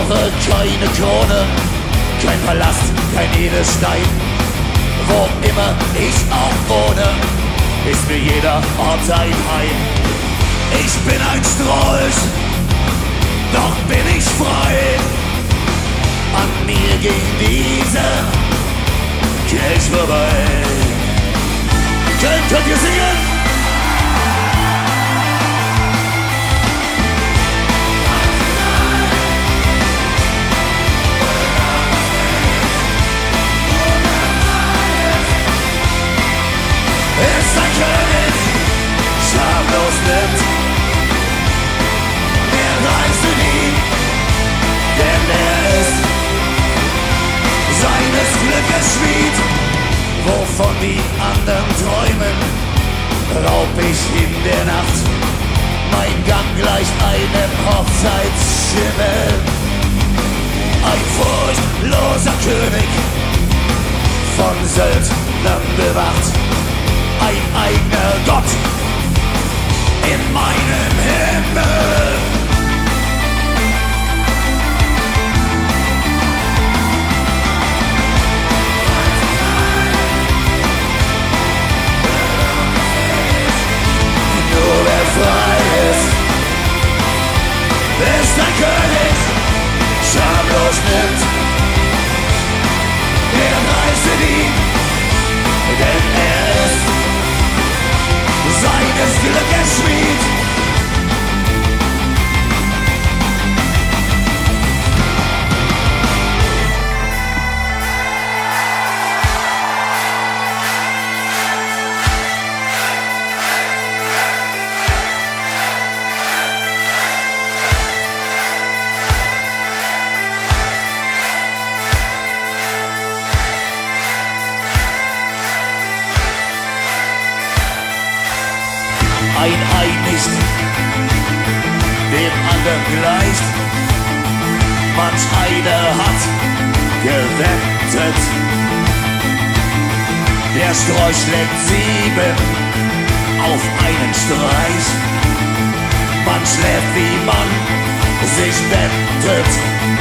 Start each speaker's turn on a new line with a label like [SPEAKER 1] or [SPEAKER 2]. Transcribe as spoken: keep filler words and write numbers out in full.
[SPEAKER 1] brauche keine Krone, kein Palast, kein Edelstein. Wo immer ich auch wohne, ist mir jeder Ort ein Heim. Ich bin ein Strolch, doch bin ich frei. An mir ging dieser Kelch vorbei. Könnt, könnt ihr singen? Ist ein König, schamlos nimmt, der reißt ihn, denn er ist seines Glückes Schmied. Wovon die anderen träumen, raub ich in der Nacht. Mein Gang gleicht einem Hochzeitsschimmel. Ein furchtloser König, von Söldnern bewacht. Ein eigener Gott in meinem Himmel. Nur wer frei ist, ist ein König, schamlos nimmt, der reißt ihn, denn er ist seines Glückes Schmied. Ein Ei nicht dem anderen gleicht. Manch einer hat gewettet, der Strolch schlägt sieben auf einen Streich. Man schläft, wie man sich wettet.